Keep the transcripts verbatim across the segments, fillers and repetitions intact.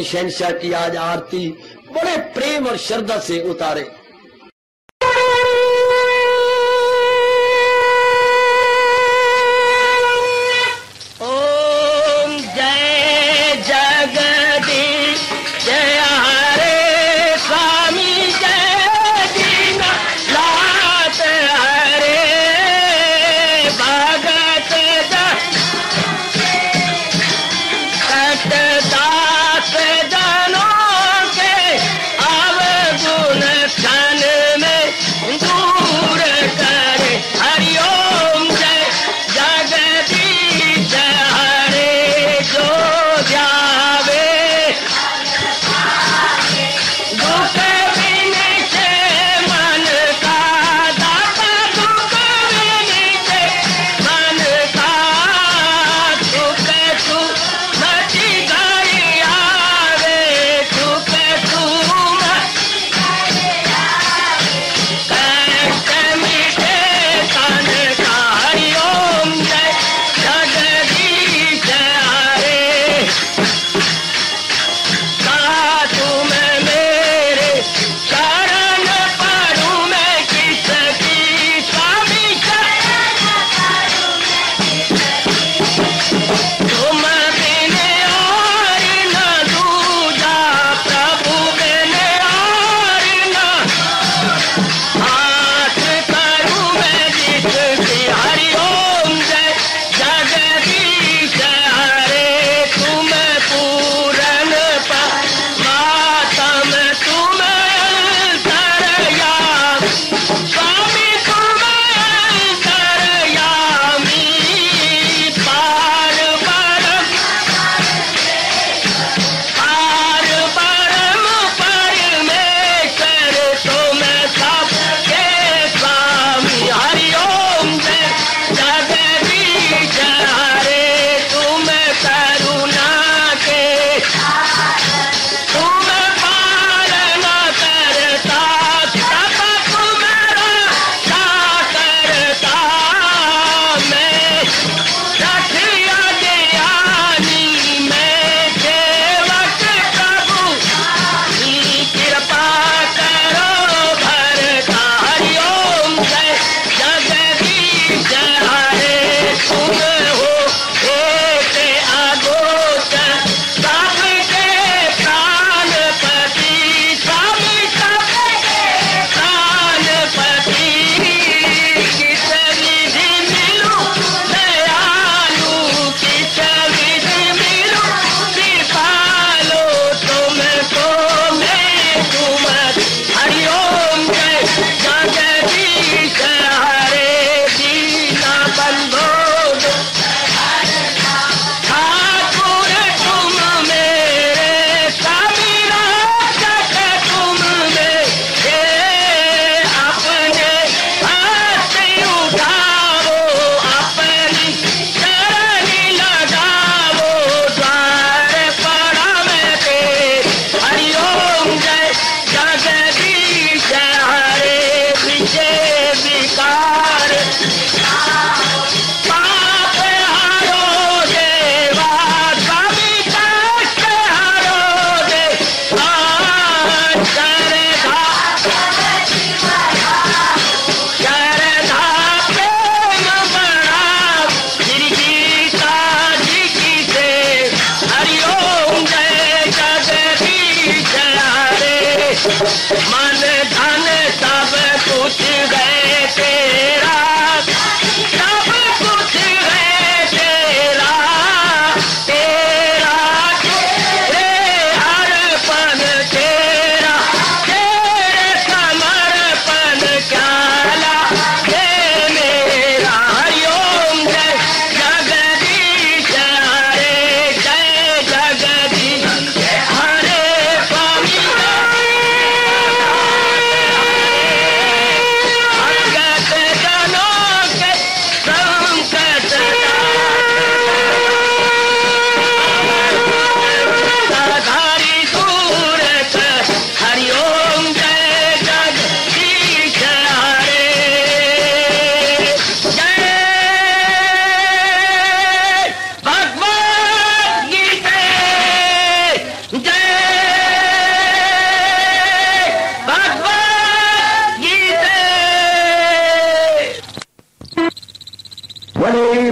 शहंशाह की आज आरती बड़े प्रेम और श्रद्धा से उतारे। दास जनों के अवगुण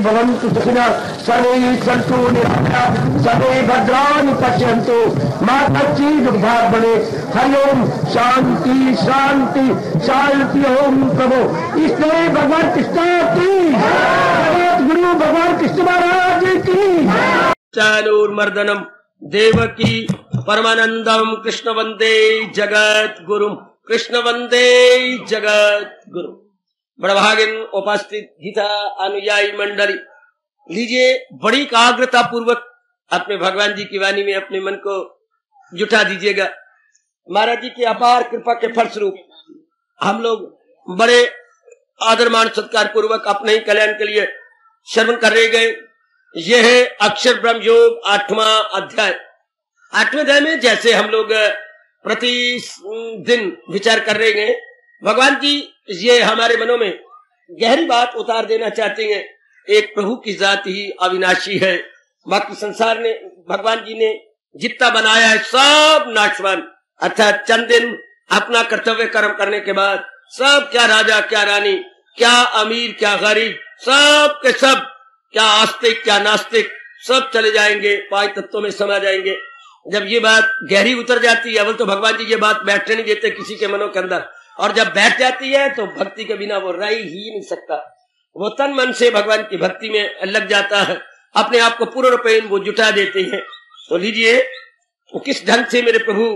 भवन्तु सुखिनः सर्वे सन्तु निरामयाः सर्वे भद्राणि पश्यन्तु मा कश्चित् दुर्भाग् भवेत्। हरि ओम शांति शांति शांति। ओम प्रभु इसलिए भगवान कृष्ण की गुरु भगवान कृष्ण महाराज की चाणूरमर्दनम देवकी परमानंदम कृष्ण वंदे जगत गुरु कृष्ण वंदे जगत गुरु। बड़भागिन उपस्थित गीता अनुयायी मंडली, लीजिए बड़ी एकाग्रता पूर्वक अपने भगवान जी की वाणी में अपने मन को जुटा दीजिएगा। महाराज जी की अपार कृपा के फलस्वरूप हम लोग बड़े आदर मान सत्कार पूर्वक अपने ही कल्याण के लिए श्रवण कर रहे गए। यह है अक्षर ब्रह्म योग आठवां अध्याय। आठवें अध्याय में जैसे हम लोग प्रति दिन विचार कर रहे गए, भगवान जी ये हमारे मनों में गहरी बात उतार देना चाहते हैं। एक प्रभु की जात ही अविनाशी है, बाकी संसार ने भगवान जी ने जितना बनाया है सब नाशवान, अर्थात चंद दिन अपना कर्तव्य कर्म करने के बाद सब, क्या राजा क्या रानी, क्या अमीर क्या गरीब, सब के सब, क्या आस्तिक क्या नास्तिक, सब चले जाएंगे, पांच तत्वों में समा जाएंगे। जब ये बात गहरी उतर जाती है, अवल तो भगवान जी ये बात बैठने नहीं देते किसी के मनों के अंदर, और जब बैठ जाती है तो भक्ति के बिना वो रह ही नहीं सकता। वो तन मन से भगवान की भक्ति में लग जाता है, अपने आप को पूर्ण रूप वो जुटा देते हैं। तो लीजिए किस ढंग से मेरे प्रभु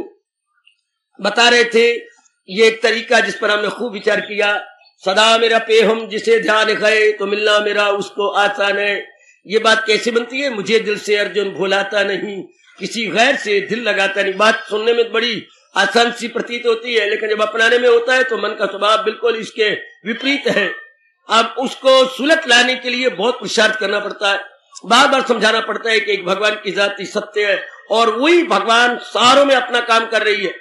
बता रहे थे, ये एक तरीका जिस पर हमने खूब विचार किया। सदा मेरा पेहम जिसे ध्यान गए तो मिलना मेरा उसको आसान है। ये बात कैसे बनती है? मुझे दिल से अर्जुन भुलाता नहीं, किसी गैर से दिल लगाता नहीं। बात सुनने में बड़ी आसान सी प्रतीत होती है, लेकिन जब अपनाने में होता है तो मन का स्वभाव बिल्कुल इसके विपरीत है। अब उसको सुलट लाने के लिए बहुत पुरुषार्थ करना पड़ता है, बार बार समझाना पड़ता है कि एक भगवान की जाति सत्य है और वही भगवान सारों में अपना काम कर रही है।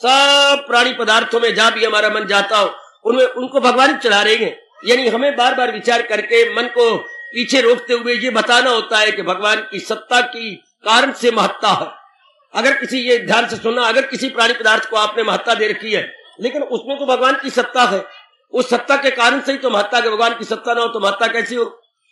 सब प्राणी पदार्थों में जहां भी हमारा मन जाता हो उनमें उनको भगवान ही चला रहे हैं। यानी हमें बार बार विचार करके मन को पीछे रोकते हुए ये बताना होता है कि भगवान की सत्ता की कारण से महत्ता है। अगर किसी, ये ध्यान से सुनना, अगर किसी प्राणी पदार्थ को आपने महत्ता दे रखी है लेकिन उसमें तो भगवान की सत्ता है, उस सत्ता के कारण से ही तो महत्ता है। भगवान की सत्ता ना हो तो महत्ता कैसी हो,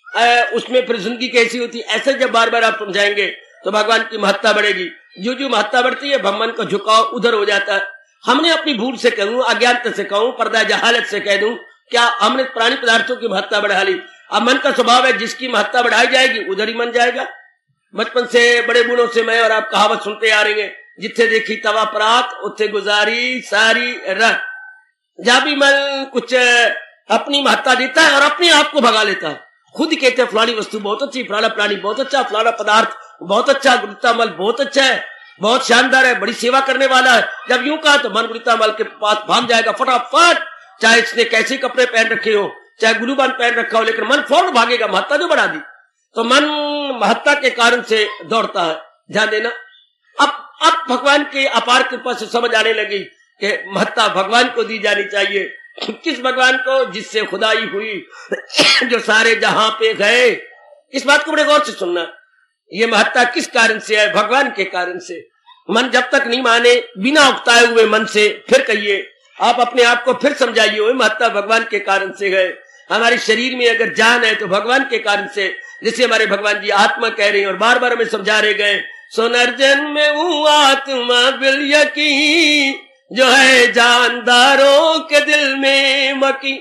उसमें फिर जिंदगी कैसी होती। ऐसे जब बार बार आप समझाएंगे तो भगवान की महत्ता बढ़ेगी। जो जो महत्ता बढ़ती है मन का झुकाव उधर हो जाता है। हमने अपनी भूल से कहूं, अज्ञानता से कहूं, पर्दा जहालत से कह दूं, क्या हमने प्राणी पदार्थों की महत्ता बढ़ा ली। अब मन का स्वभाव है जिसकी महत्ता बढ़ाई जाएगी उधर ही मन जाएगा। बचपन से बड़े बूढ़ों से मैं और आप कहावत सुनते आ रहे हैं, जिथे देखी तवा परात उथे गुजारी सारी रात। जहां भी मन कुछ अपनी महत्ता देता है और अपने आप को भगा लेता है, खुद कहते हैं फलानी वस्तु बहुत अच्छी, फलाना प्राणी बहुत अच्छा, फलाना पदार्थ बहुत अच्छा, गुरुता मल बहुत अच्छा है, बहुत शानदार है, बड़ी सेवा करने वाला है। जब यूं कहा तो मन गुरुता मल के पास भाग जाएगा फटाफट, चाहे इसने कैसे कपड़े पहन रखे हो, चाहे गुलूबान पहन रखा हो, लेकिन मन फौरन भागेगा, महत्ता जो बढ़ा दी। तो मन महत्ता के कारण से दौड़ता है। ध्यान देना, अब अब भगवान के अपार कृपा से समझ आने लगी कि महत्ता भगवान को दी जानी चाहिए। किस भगवान को? जिससे खुदाई हुई, जो सारे जहां पे गए। इस बात को बड़े गौर से सुनना, ये महत्ता किस कारण से है? भगवान के कारण से। मन जब तक नहीं माने, बिना उकताए हुए मन से फिर कहिए, आप अपने आप को फिर समझाइए, वो महत्ता भगवान के कारण से है। हमारे शरीर में अगर जान है तो भगवान के कारण से, जैसे हमारे भगवान जी आत्मा कह रहे हैं और बार बार हमें समझा रहे गए, सोनर्जन में हूँ आत्मा बिल यकीन, जो है जानदारों के दिल में मकी।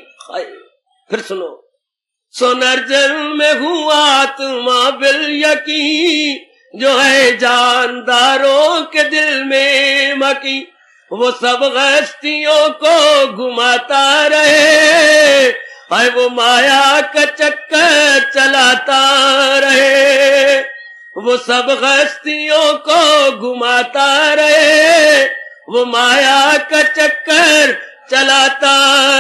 फिर सुनो, सोनर्जन में हूँ आत्मा बिल यकीन, जो है जानदारों के दिल में मकी। वो सब हस्तियों को घुमाता रहे, हाय वो माया का चक्कर चलाता रहे। वो सब हस्तियों को घुमाता रहे, वो माया का चक्कर चलाता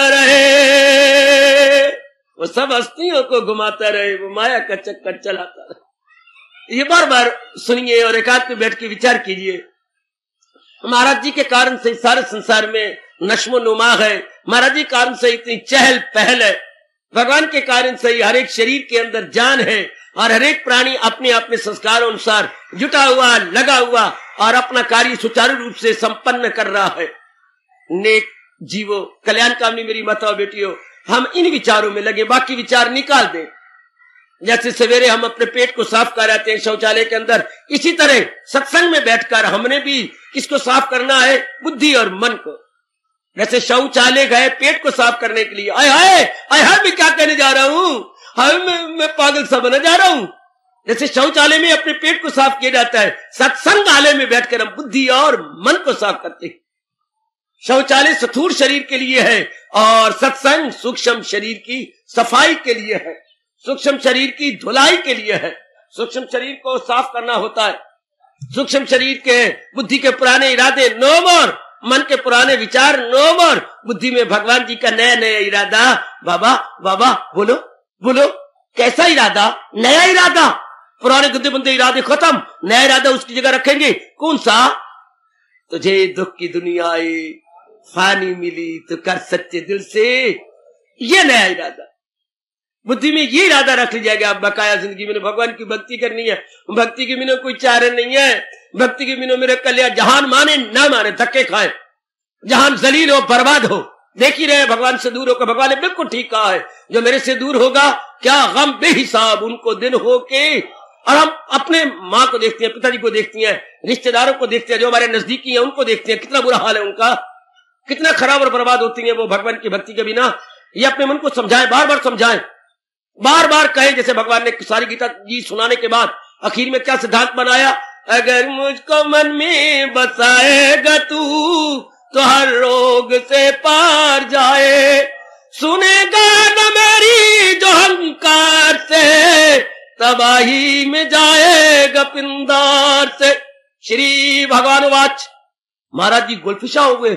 रहे। वो सब हस्तियों को घुमाता रहे, वो माया का चक्कर चलाता रहे। ये बार बार सुनिए और एकांत में बैठ के विचार कीजिए। महाराज जी के कारण से सारे संसार में नश्मो नुमा है, महाराज जी कारण से इतनी चहल पहल है, भगवान के कारण से हर एक शरीर के अंदर जान है और हर एक प्राणी अपने अपने संस्कारों अनुसार जुटा हुआ, लगा हुआ और अपना कार्य सुचारू रूप से संपन्न कर रहा है। नेक जीवो, कल्याण कामनी मेरी माताओं बेटियों, हम इन विचारों में लगे, बाकी विचार निकाल दें। जैसे सवेरे हम अपने पेट को साफ कराते हैं शौचालय के अंदर, इसी तरह सत्संग में बैठकर हमने भी किसको साफ करना है? बुद्धि और मन को। जैसे शौचालय गए पेट को साफ करने के लिए, आय हाय आय हाय मैं क्या कहने जा रहा हूं, हाय मैं, मैं पागल सा बना जा रहा हूं। जैसे शौचालय में अपने पेट को साफ किया जाता है, सत्संगालय में बैठकर हम बुद्धि और मन को साफ करते हैं। शौचालय स्थूल शरीर के लिए है और सत्संग सूक्ष्म शरीर की सफाई के लिए है, सूक्ष्म शरीर की धुलाई के लिए है। सूक्ष्म शरीर को साफ करना होता है। सूक्ष्म शरीर के बुद्धि के पुराने इरादे नो मोर, मन के पुराने विचार नो मोर, बुद्धि में भगवान जी का नया नया इरादा। बाबा बाबा बोलो बोलो, कैसा इरादा? नया इरादा। पुराने गुद्दे बुंदे इरादे खत्म, नया इरादा उसकी जगह रखेंगे। कौन सा? तुझे दुख की दुनिया आए, फानी मिली तो कर सच्चे दिल से, ये नया इरादा। बुद्धि में ये इरादा रख लिया जाएगा, आप बकाया जिंदगी में भगवान की भक्ति करनी है। भक्ति के बिना कोई चारे नहीं है, भक्ति के बिना मेरे कल्याण, जहान माने ना माने धक्के खाए, जहान जलील हो बर्बाद हो, देख ही रहे भगवान से दूर होकर। भगवान ने बिल्कुल ठीक कहा है, जो मेरे से दूर होगा क्या गम बेहिसाब उनको दिन हो के। और हम अपने माँ को देखते हैं, पिताजी को देखती हैं, रिश्तेदारों को देखते हैं, जो हमारे नजदीकी हैं उनको देखते हैं, कितना बुरा हाल है उनका, कितना खराब और बर्बाद होती है वो भगवान की भक्ति के बिना। ये अपने मन को समझाएं, बार बार समझाएं, बार बार कहें। जैसे भगवान ने सारी गीता जी सुनाने के बाद आखिर में क्या सिद्धांत बनाया? अगर मुझको मन में बसाएगा तू तो हर रोग से पार जाए, सुनेगा न मेरी जो अहंकार से तबाही में जाएगा पिंदार से। श्री भगवान वाच। महाराज जी गुलफिशा हो गए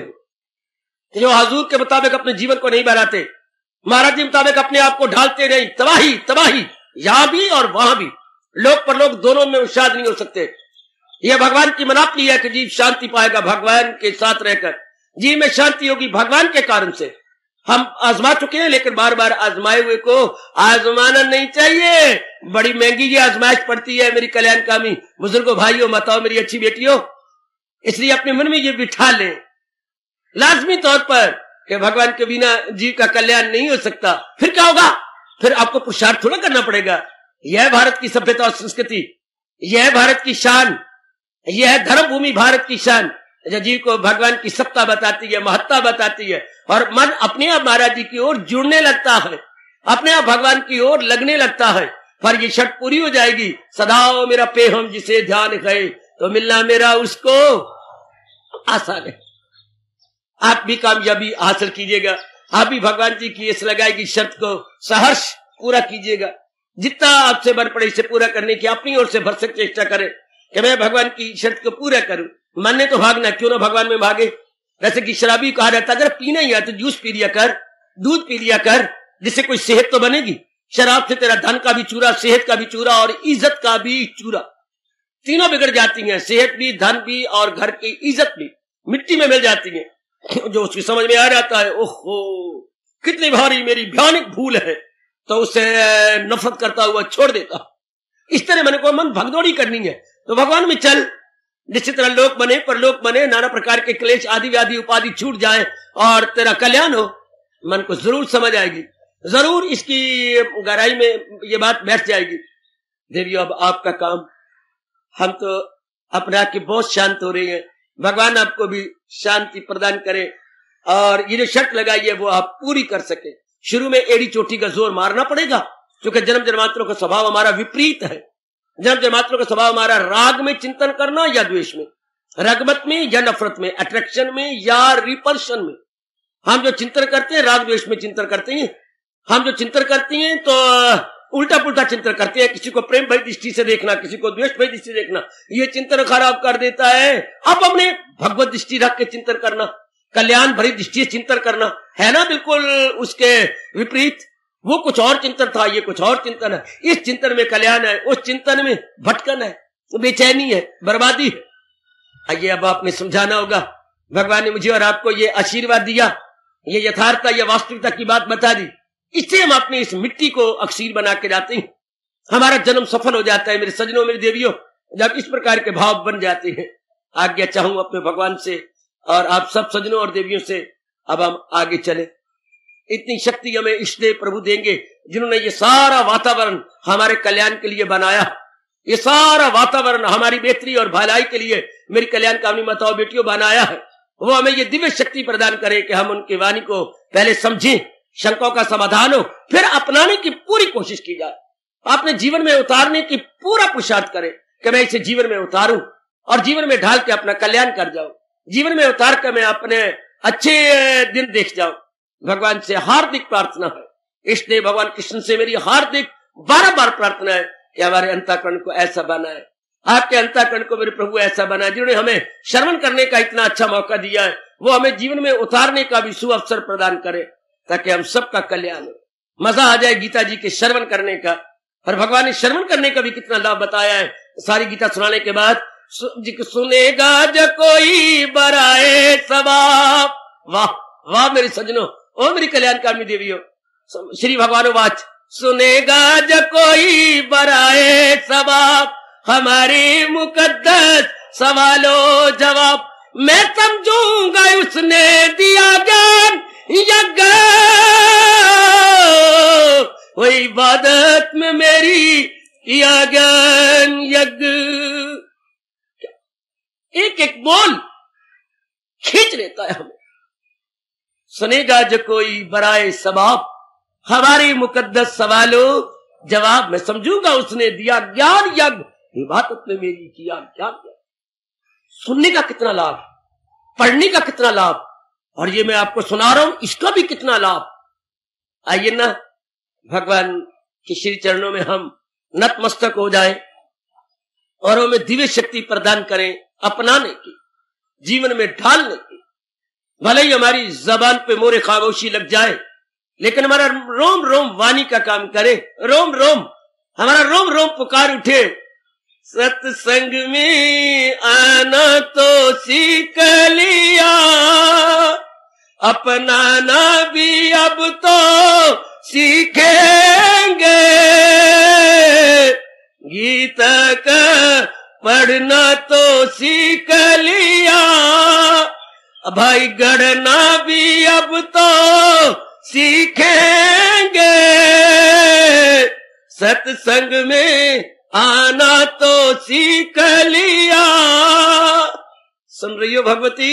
जो हजूर के मुताबिक अपने जीवन को नहीं बनाते, महाराज जी मुताबिक अपने आप को ढालते नहीं, तबाही तबाही यहां भी और वहां भी, लोक परलोक दोनों में उशाद नहीं हो सकते। यह भगवान की मनापली है कि जीव शांति पाएगा भगवान के साथ रहकर, जीव में शांति होगी भगवान के कारण से। हम आजमा चुके हैं, लेकिन बार बार आजमाए हुए को आजमाना नहीं चाहिए। बड़ी महंगी ये आजमाइश पड़ती है मेरी कल्याणकामी बुजुर्गों, भाइयों, माताओं, मेरी अच्छी बेटियों। इसलिए अपने मन में ये बिठा लें लाजमी तौर पर कि भगवान के बिना जीव का कल्याण नहीं हो सकता। फिर क्या होगा? फिर आपको पुरुषार्थ थोड़ा करना पड़ेगा। यह भारत की सभ्यता और संस्कृति, यह भारत की शान, यह धर्म भूमि भारत की शान, जो जीव को भगवान की सत्ता बताती है, महत्ता बताती है, और मन अपने आप महाराज जी की ओर जुड़ने लगता है, अपने आप भगवान की ओर लगने लगता है। पर ये शर्त पूरी हो जाएगी, सदा मेरा पेहम जिसे ध्यान है तो मिलना मेरा उसको आसान है। आप भी कामयाबी हासिल कीजिएगा, आप भी भगवान जी की इस लगाएगी शर्त को सहर्ष पूरा कीजिएगा। जितना आपसे बन पड़े इसे पूरा करने की अपनी ओर से भरसक चेष्टा करें कि मैं भगवान की शर्त को पूरा करूं। मन ने तो भागना, क्यों ना भगवान में भागे। जैसे कि शराबी कहा जाता है, अगर पीना ही है तो जूस पी लिया कर, दूध पी लिया कर, जिससे कोई सेहत तो बनेगी। शराब से तेरा धन का भी चूरा, सेहत का भी चूरा और इज्जत का भी चूरा, तीनों बिगड़ जाती हैं। सेहत भी, धन भी और घर की इज्जत भी मिट्टी में मिल जाती है। जो उसकी समझ में आ जाता है, ओहो कितनी भारी मेरी भयानक भूल है, तो उसे नफरत करता हुआ छोड़ देता। इस तरह मैंने को मन भगदौड़ी करनी है तो भगवान में चल, जिस तरह लोक बने परलोक बने, नाना प्रकार के क्लेश आदि व्याधि उपाधि छूट जाए और तेरा कल्याण हो। मन को जरूर समझ आएगी, जरूर इसकी गहराई में ये बात बैठ जाएगी। देवियों, अब आपका काम, हम तो अपने आप के बहुत शांत हो रहे हैं, भगवान आपको भी शांति प्रदान करे और ये जो शर्त लगाई है वो आप पूरी कर सके। शुरू में एड़ी चोटी का जोर मारना पड़ेगा, क्योंकि जन्म जन्मांतरों का स्वभाव हमारा विपरीत है। जन्म जन्मांतरों का स्वभाव हमारा राग में चिंतन करना या द्वेष में, रगबत में या नफरत में, अट्रैक्शन में या रिपल्शन में। हम जो चिंतन करते हैं राग द्वेष में चिंतन करते हैं। हम जो चिंतन करते हैं तो उल्टा पुल्टा चिंतन करते हैं, किसी को प्रेम भरी दृष्टि से देखना, किसी को द्वेष भरी दृष्टि से देखना, ये चिंतन खराब कर देता है। अब हमने भगवत दृष्टि रख के चिंतन करना, कल्याण भरी दृष्टि से चिंतन करना है ना, बिल्कुल उसके विपरीत। वो कुछ और चिंतन था, ये कुछ और चिंतन है। इस चिंतन में कल्याण है, उस चिंतन में भटकन है, बेचैनी है, बर्बादी है। आइए अब आपने समझाना होगा। भगवान ने मुझे और आपको ये आशीर्वाद दिया, ये यथार्थता, ये वास्तविकता की बात बता दी। इससे हम अपनी इस मिट्टी को अक्सीर बना के जाते हैं, हमारा जन्म सफल हो जाता है। मेरे सजनों, मेरी देवियों, जब इस प्रकार के भाव बन जाते हैं, आज्ञा चाहूं अपने भगवान से और आप सब सजनों और देवियों से, अब हम आगे चले। इतनी शक्ति हमें इष्टदेव प्रभु देंगे जिन्होंने ये सारा वातावरण हमारे कल्याण के लिए बनाया। ये सारा वातावरण हमारी बेहतरी और भलाई के लिए मेरी कल्याण कामनी माताओं बेटियों बनाया है। वो हमें ये दिव्य शक्ति प्रदान करे कि हम उनकी वाणी को पहले समझें, शंकाओं का समाधान हो, फिर अपनाने की पूरी कोशिश की जाए, अपने जीवन में उतारने की पूरा पुरुषार्थ करें कि मैं इसे जीवन में उतारूं और जीवन में ढाल के अपना कल्याण कर जाऊं, जीवन में उतार कर मैं अपने अच्छे दिन देख जाऊं। भगवान से हार्दिक प्रार्थना है, इष्टदेव भगवान कृष्ण से मेरी हार्दिक बार बार प्रार्थना है कि हमारे अंतःकरण को ऐसा बनाए, आपके अंतःकरण को मेरे प्रभु ऐसा बनाए। जिन्होंने हमें श्रवण करने का इतना अच्छा मौका दिया है, वो हमें जीवन में उतारने का भी सुअवसर प्रदान करे ताकि हम सबका कल्याण हो। मजा आ जाए गीता जी के श्रवण करने का। और भगवान ने श्रवण करने का भी कितना लाभ बताया है। सारी गीता सुनाने के बाद सुनेगा जो कोई बराए सवाब। वाह वाह मेरे सजनों, ओ मेरी कल्याणकामी देवियों, श्री भगवान वाच सुनेगा जो कोई बराए सवाब, हमारी मुकद्दस सवालों जवाब, मैं समझूंगा उसने दिया ज्ञान यज्ञ, वो इबादत में मेरी किया ज्ञान यज्ञ। एक एक बोल खींच लेता है हमें। सुनेगा जो कोई बराए सवाब, हमारी मुकद्दस सवालों जवाब, मैं समझूंगा उसने दिया ज्ञान यज्ञ, इबादत में मेरी किया ज्ञान यज्ञ। सुनने का कितना लाभ, पढ़ने का कितना लाभ, और ये मैं आपको सुना रहा हूं इसका भी कितना लाभ। आइए ना भगवान के श्री चरणों में हम नतमस्तक हो जाएं और हमें दिव्य शक्ति प्रदान करें अपनाने की, जीवन में ढालने की। भले ही हमारी जबान पे मोरे खामोशी लग जाए, लेकिन हमारा रोम रोम वाणी का काम करे, रोम रोम हमारा रोम रोम पुकार उठे। सत्संग में आना तो सीख लिया, अपनाना भी अब तो सीखेंगे, गीता का पढ़ना तो सीख लिया, भाई गढ़ना भी अब तो सीखेंगे, सत्संग में आना तो सीख लिया। सुन रही हो भगवती,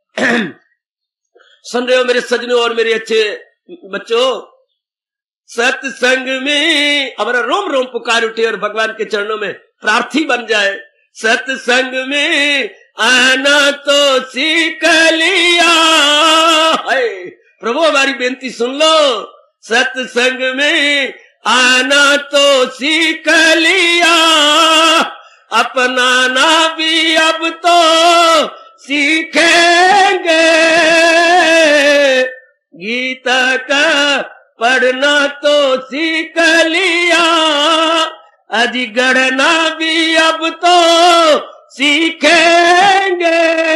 सुन रहे हो मेरे सजनों और मेरे अच्छे बच्चों, सत्संग में हमारा रोम रोम पुकार उठे और भगवान के चरणों में प्रार्थी बन जाए। सत्संग में आना तो सीख लिया, है प्रभु हमारी बेनती सुन लो। सत्संग में आना तो सीख लिया, अपनाना भी अब तो सीखेंगे, गीता का पढ़ना तो सीख लिया, अजी गढ़ना भी अब तो सीखेंगे।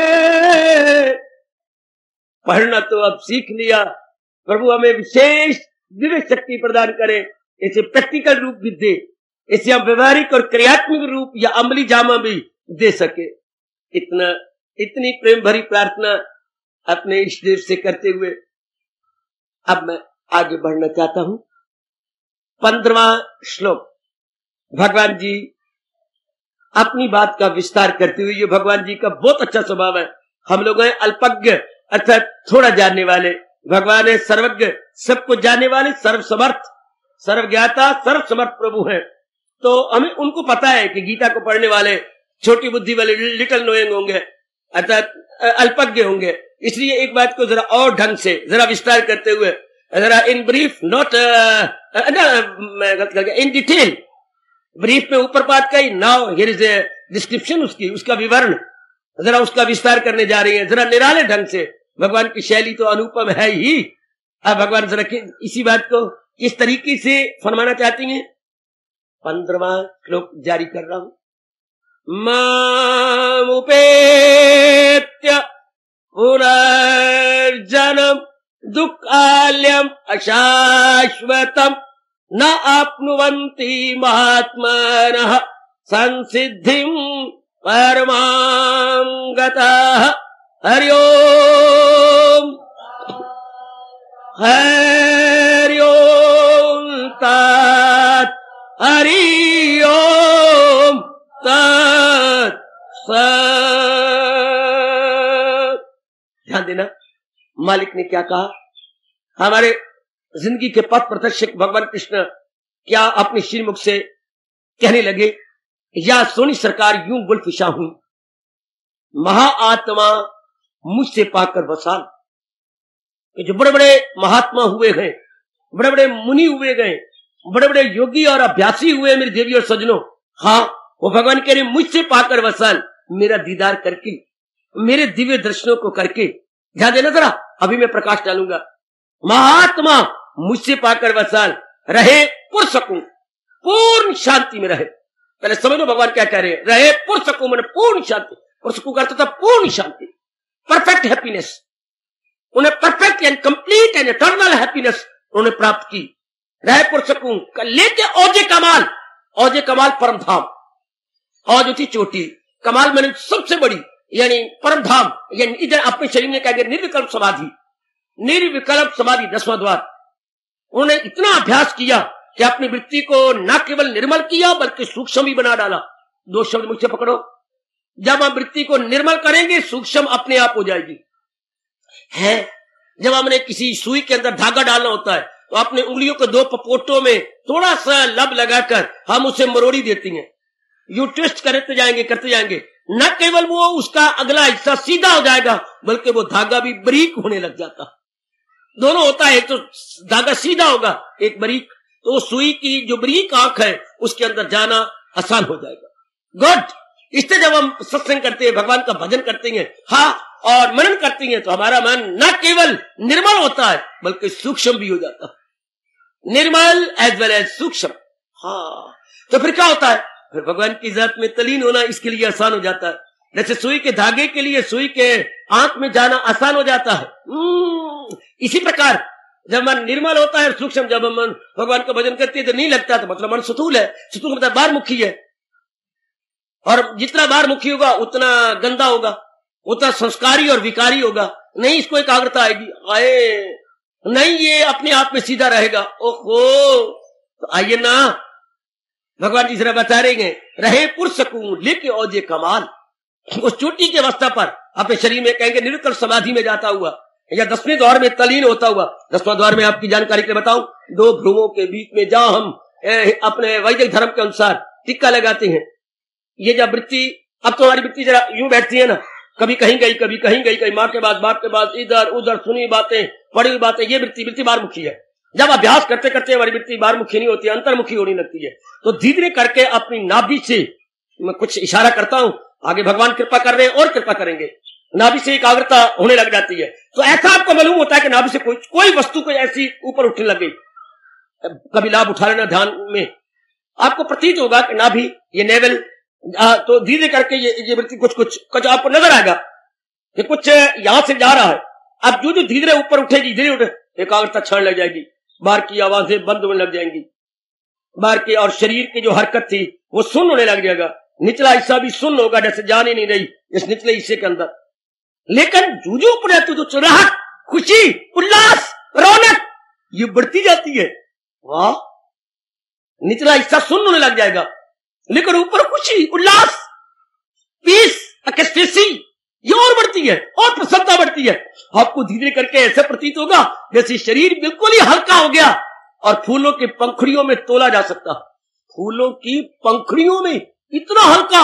पढ़ना तो अब सीख लिया, प्रभु हमें विशेष दिव्य शक्ति प्रदान करे, इसे प्रैक्टिकल रूप भी दे, इसे हम व्यवहारिक और क्रियात्मक रूप या अमली जामा भी दे सके। इतना इतनी प्रेम भरी प्रार्थना अपने इष्ट देव से करते हुए अब मैं आगे बढ़ना चाहता हूं। पंद्रवा श्लोक, भगवान जी अपनी बात का विस्तार करते हुए, ये भगवान जी का बहुत अच्छा स्वभाव है। हम लोग हैं अल्पज्ञ अर्थात थोड़ा जानने वाले, भगवान है सर्वज्ञ सबको जानने वाले, सर्वसमर्थ सर्वज्ञाता सर्वसमर्थ प्रभु हैं। तो हमें उनको पता है कि गीता को पढ़ने वाले छोटी बुद्धि वाले लिटिल नोइंग होंगे अर्थात अल्पज्ञ होंगे। इसलिए एक बात को जरा और ढंग से जरा विस्तार करते हुए, जरा in brief not in detail, brief में ऊपर बात कही, now here is a description, उसकी उसका विवरण, जरा उसका विस्तार करने जा रही है जरा निराले ढंग से। भगवान की शैली तो अनुपम है ही। अब भगवान जरा इसी बात को किस तरीके से फरमाना चाहती हैं। पंद्रवा श्लोक जारी कर रहा हूं। मामुपेत्य पुनर्जन्म दुःखालयम् अशाश्वतम् न आप्नुवन्ति महात्मानः संसिद्धिम् परमां गताः। हरि ओम। ध्यान देना, मालिक ने क्या कहा, हमारे जिंदगी के पथ प्रदर्शक भगवान कृष्ण क्या अपने श्रीमुख से कहने लगे, या सोनी सरकार यूं गुलफिशा हुई, महाआत्मा मुझसे पाकर वसाल। जो बड़े बड़े महात्मा हुए हैं, बड़े बड़े मुनि हुए गए, बड़े बड़े योगी और अभ्यासी हुए मेरे देवी और सजनों, हाँ वो भगवान कह रहे मुझसे पाकर वसाल, मेरा दीदार करके, मेरे दिव्य दर्शनों को करके। ध्यान देना जरा, अभी मैं प्रकाश डालूंगा। महात्मा मुझसे पाकर वसाल, रहे पुरसकूं, पूर्ण शांति में रहे। पहले समझ लो भगवान क्या कह रहे हैं, रहे पुरसकूं मैंने पूर्ण शांति, पुरसकूं का अर्थ था पूर्ण शांति, परफेक्ट हैप्पीनेस। उन्हें perfect and complete and eternal happiness उन्होंने प्राप्त की। रहे पुरसकूं लेके औजे कमाल, औजे कमाल परम धाम, औज थी चोटी, कमाल मैंने सबसे बड़ी यानी परम धाम, यानी इधर अपने शरीर में क्या निर्विकल्प समाधि, निर्विकल्प समाधि दसवां द्वार। उन्होंने इतना अभ्यास किया कि अपनी वृत्ति को न केवल निर्मल किया बल्कि सूक्ष्म भी बना डाला। दो शब्द मुझसे पकड़ो, जब हम वृत्ति को निर्मल करेंगे सूक्ष्म अपने आप हो जाएगी। है जब हमने किसी सुई के अंदर धागा डालना होता है तो अपने उंगलियों को दो पपोटों में थोड़ा सा लब लगाकर हम उसे मरोड़ी देती हैं, यू ट्विस्ट करते जाएंगे करते जाएंगे, न केवल वो उसका अगला हिस्सा सीधा हो जाएगा बल्कि वो धागा भी बारीक होने लग जाता। दोनों होता है, एक तो धागा सीधा होगा, एक बारीक, तो सुई की जो बारीक आंख है उसके अंदर जाना आसान हो जाएगा। गुड। इससे जब हम सत्संग करते हैं, भगवान का भजन करते हैं, हाँ और मनन करते हैं, तो हमारा मन न केवल निर्मल होता है बल्कि सूक्ष्म भी हो जाता है, निर्मल एज वेल एज सूक्ष्म। हाँ तो फिर क्या होता है, फिर भगवान की जात में तलीन होना इसके लिए आसान हो जाता है। जैसे सुई के धागे के लिए सुई के आंख में जाना आसान हो जाता है, इसी प्रकार जब मन निर्मल होता है सूक्ष्म, जब मन भगवान का भजन करते हैं तो नहीं लगता, तो मतलब मन सुतूल है। सुतूल मतलब बाहरमुखी है, और जितना बाहरमुखी होगा उतना गंदा होगा, उतना संस्कारी और विकारी होगा, नहीं इसको एकाग्रता आएगी, आए नहीं ये अपने आप में सीधा रहेगा। ओहो, तो आइए ना, भगवान जी जरा बता रहे हैं, रहे पुरसकूं लेके औजे कमाल, उस चोटी की अवस्था पर अपने शरीर में कहेंगे निरंतर समाधि में जाता हुआ या दसवें द्वार में तलीन होता हुआ। दसवां द्वार में आपकी जानकारी के लिए बताऊं, दो भ्रूमों के बीच में जहां हम अपने वैदिक धर्म के अनुसार टिक्का लगाते हैं, ये जब वृत्ति, अब तो हमारी वृत्ति जरा यूं बैठती है ना, कभी कहीं गई कभी कहीं गई, कहीं माँ के बाद बाप के बाद, इधर उधर सुनी बातें पढ़ी हुई बातें, ये वृत्ति वृत्ति बाहरमुखी है। जब अभ्यास करते करते हमारी वृत्ति बाहरमुखी नहीं होती, अंतर्मुखी होने लगती है, तो धीरे करके अपनी नाभि से मैं कुछ इशारा करता हूं, आगे भगवान कृपा कर रहे हैं और कृपा करेंगे, नाभि से एकाग्रता होने लग जाती है। तो ऐसा आपको मालूम होता है कि नाभि से कोई कोई वस्तु को ऐसी ऊपर उठने लग गई, कभी लाभ उठा लेना ध्यान में, आपको प्रतीत होगा कि नाभि ये नेवल, तो धीरे करके ये ये वृत्ति कुछ कुछ कुछ आपको नजर आएगा कि कुछ यहां से जा रहा है। अब जो जो धीरे ऊपर उठेगी, धीरे उठे एकाग्रता छाने लग जाएगी, बाहर की आवाजें बंद होने लग जाएंगी, बाहर की और शरीर की जो हरकत थी वो सुन्न होने लग जाएगा, निचला हिस्सा भी सुन्न होगा, जैसे जान ही नहीं रही इस निचले हिस्से के अंदर। लेकिन जूझो ऊपर रहती तो चिराहट, खुशी, उल्लास, रौनक ये बढ़ती जाती है। वाह, निचला हिस्सा सुन्न होने लग जाएगा, लेकिन ऊपर खुशी, उल्लास, पीस, एक्सटेसी ये और बढ़ती है और प्रसन्नता बढ़ती है। आपको धीरे करके ऐसा प्रतीत होगा जैसे शरीर बिल्कुल ही हल्का हो गया और फूलों के पंखुड़ियों में तोला जा सकता। फूलों की पंखुड़ियों में इतना हल्का,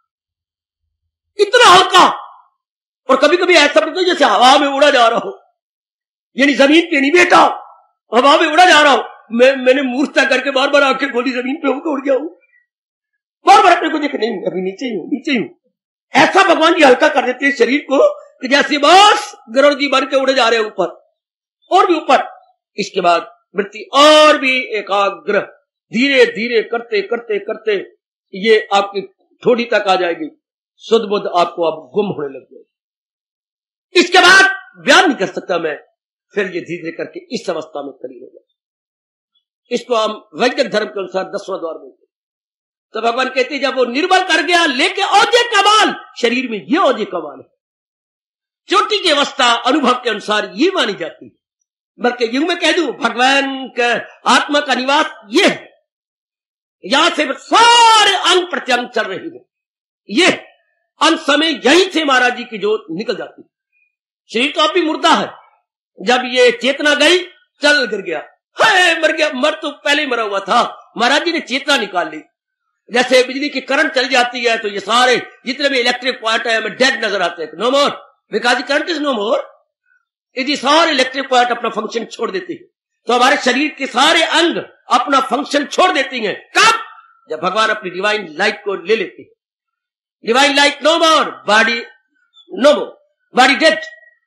इतना हल्का, और कभी कभी ऐसा प्रतीत जैसे हवा में उड़ा जा रहा हो, यानी जमीन पे नहीं बैठा, हवा में उड़ा जा रहा हूं। मैं मैंने मूर्खता करके बार बार आंखें खोली, जमीन पे होकर उड़ गया हूं, बार बार अपने को देखे, नहीं अभी नीचे ही हूं, नीचे ही हूं। ऐसा भगवान जी हल्का कर देते हैं शरीर को कि जैसे बस गरुड़ जी बन के उड़े जा रहे हैं ऊपर और भी ऊपर। इसके बाद वृत्ति और भी एकाग्र धीरे धीरे करते करते करते ये आपकी थोड़ी तक आ जाएगी, शुद्ध बुद्ध आपको अब गुम होने लग जाएगी। इसके बाद बयान नहीं कर सकता मैं, फिर ये धीरे धीरे करके इस अवस्था में तलीन हो जाए। इसको हम वैदिक धर्म के अनुसार दसवां द्वार बोलते। तो भगवान कहते हैं जब वो निर्बल कर गया लेके औजे कमाल, शरीर में ये औजे कमाल है, चोटी की अवस्था अनुभव के अनुसार ये मानी जाती है। बल्कि यूं मैं कह दूं, भगवान का आत्मा का निवास ये है, यहां से सारे अंग प्रत्यंग चल रही है, ये अंत समय यहीं से महाराज जी की जोत निकल जाती है। शरीर तो अब भी मुर्दा है। जब ये चेतना गई, चल गिर गया, है मर गया। मर तो पहले ही मरा हुआ था। महाराज जी ने चेतना निकाल ली। जैसे बिजली की करंट चल जाती है तो ये सारे जितने भी इलेक्ट्रिक पॉइंट है हमें डेड नजर आते हैं, no more, because current is no more. यदि सारे इलेक्ट्रिक पॉइंट अपना फंक्शन छोड़ देती है तो हमारे शरीर के सारे अंग अपना फंक्शन छोड़ देती हैं। कब? जब भगवान अपनी डिवाइन लाइट को ले लेती है। Divine light no more, body no more, body dead.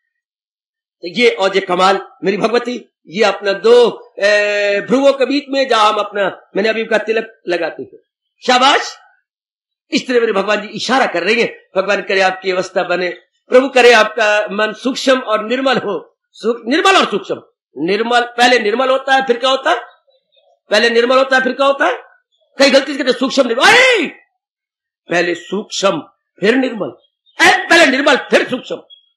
तो ये और ये कमाल मेरी भगवती, ये अपना दो भ्रुवों के बीच में जहां हम अपना मैंने अभी का तिलक लगाते थे, शाबाश। इस तरह मेरे भगवान जी इशारा कर रही है। भगवान करे आपकी अवस्था बने, प्रभु करे आपका मन सूक्ष्म और निर्मल हो। निर्मल और सूक्ष्म, निर्मल पहले निर्मल होता है फिर क्या होता है? पहले निर्मल होता है फिर क्या होता है? कई गलती से कहते सूक्ष्म निर्मल, पहले सूक्ष्म फिर निर्मल, पहले निर्मल फिर सूक्ष्म।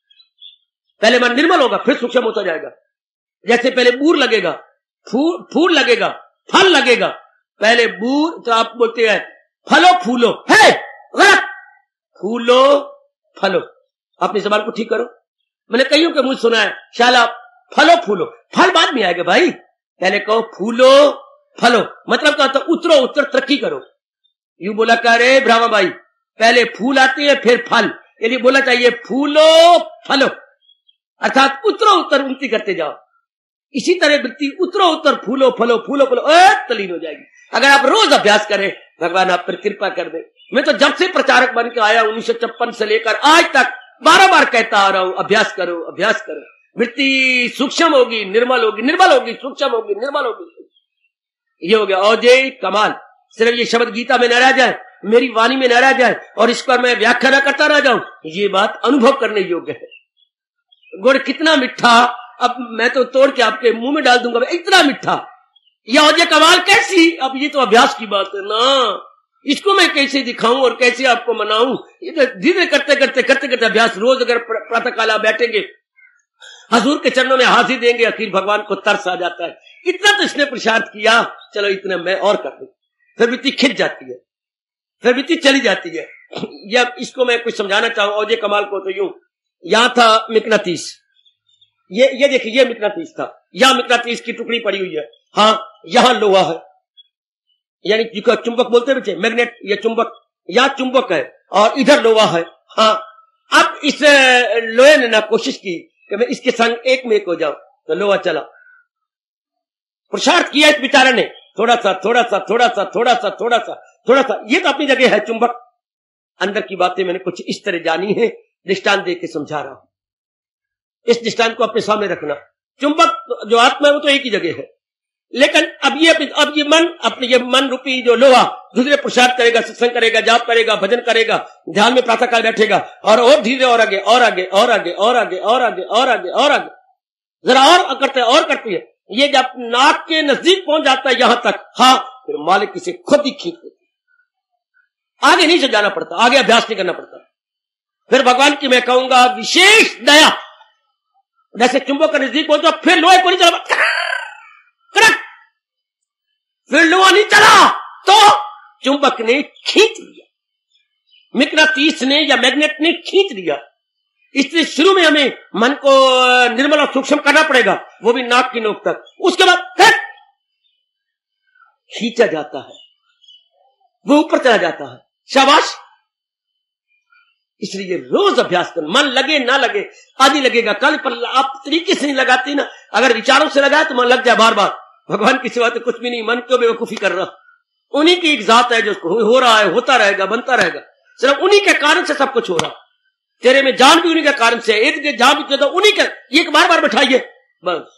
पहले मन निर्मल होगा फिर सूक्ष्म होता जाएगा। जैसे पहले बूर लगेगा, फूल फूल लगेगा, फल लगेगा। पहले बूर तो आप बोलते हैं फलो फूलो, है गलत, फूलो फलो। अपनी जबान को ठीक करो। मैंने कईयों के मुझे सुना है शाला फलो फूलो, फल बाद में आएगा भाई, पहले कहो फूलो फलो। मतलब क्या होता? उतरो उत्तर तरक्की करो। यूं बोला कर रे ब्राह्मण भाई, पहले फूल आते हैं फिर फल, यदि बोला चाहिए फूलो फलो, अर्थात उत्तरो उत्तर उन्नति करते जाओ। इसी तरह वृत्ति उत्तरो उत्तर फूलो फलो फूलो फलो तलीन हो जाएगी। अगर आप रोज अभ्यास करें, भगवान आप पर कृपा कर दे। मैं तो जब से प्रचारक बन के आया उन्नीस सौ छप्पन से लेकर आज तक बारह बार कहता आ रहा हूं, अभ्यास करो अभ्यास करो। वृत्ति सूक्ष्म होगी निर्मल होगी, निर्मल होगी सूक्ष्म होगी, निर्मल होगी। ये हो गया और जय कमाल। सिर्फ ये शब्द गीता में न रह जाए, मेरी वाणी में न रह जाए और इस पर मैं व्याख्या न करता रह जाऊं, ये बात अनुभव करने योग्य है। गुड़ कितना मिठा, अब मैं तो तोड़ के आपके मुंह में डाल दूंगा, इतना मिठा। ये और ये कमाल कैसी? अब ये तो अभ्यास की बात है ना, इसको मैं कैसे दिखाऊं और कैसे आपको मनाऊं? ये तो धीरे करते करते करते करते अभ्यास। रोज अगर प्रातः काला बैठेंगे, हजूर के चरणों में हाजिर देंगे, आखिर भगवान को तरस आ जाता है। इतना तो इसने प्रसाद किया, चलो इतना मैं और कर दूं। फिर वृत्ति खिंच जाती है, फिर वृत्ति चली जाती है। या इसको मैं कुछ समझाना चाहूं और ये कमाल को तो यूं, यहां था मिकनातीस, ये ये देखिए ये मिकनातीस था, यहां मिकनातीस की टुकड़ी पड़ी हुई है। हाँ, यहां लोहा है, यानी जिसको चुंबक बोलते बच्चे, मैग्नेट, ये चुंबक, यहां चुंबक है और इधर लोहा है। हाँ, अब इस लोहे ने ना कोशिश की कि मैं इसके संग एक में एक हो जाऊं, तो लोहा चला। पुरुषार्थ किया इस बेचारे ने, थोड़ा सा थोड़ा सा थोड़ा सा थोड़ा सा थोड़ा सा थोड़ा सा, ये तो अपनी जगह है चुंबक। अंदर की बातें मैंने कुछ इस तरह जानी है, दृष्टांत दे के समझा रहा हूं। इस दृष्टांत को अपने सामने रखना। चुंबक जो आत्मा है वो तो एक ही जगह है, लेकिन अब ये अब ये मन, अपने ये मन रूपी जो लोहा दूसरे पुरुषार्थ करेगा, सत्संग करेगा, जाप करेगा, भजन करेगा, ध्यान में प्रातः काल बैठेगा और और धीरे और आगे और आगे और आगे और आगे और आगे और आगे और आगे जरा और करते और करती है। ये जब नाक के नजदीक पहुंच जाता है यहां तक, हाँ, फिर मालिक इसे खुद ही खींच देती है। आगे नहीं से जाना पड़ता, आगे अभ्यास नहीं करना पड़ता। फिर भगवान की मैं कहूंगा विशेष दया, जैसे चुंबक के नजदीक पहुंचा फिर लोहे को नहीं चला, करेक्ट, फिर लोहा नहीं चला तो चुंबक ने खींच लिया, मिकनातीस ने या मैग्नेट ने खींच लिया। इसलिए शुरू में हमें मन को निर्मल और सूक्ष्म करना पड़ेगा, वो भी नाक की नोक तक। उसके बाद फिर खींचा जाता है, वो ऊपर चला जाता है। शाबाश। इसलिए रोज अभ्यास कर, मन लगे ना लगे, आदि लगेगा कल, पर आप तरीके से नहीं लगाती ना। अगर विचारों से लगाए तो मन लग जाए बार बार। भगवान की सिवा तो कुछ भी नहीं, मन क्यों बेवकूफी कर रहा? उन्हीं की एक जात है जो हो रहा है, होता रहेगा, बनता रहेगा। सिर्फ उन्हीं के कारण से सब कुछ हो रहा। तेरे में जान भी उन्हीं के कारण से, एक जान भी तो उन्हीं के, ये बार बार बैठाइए बस।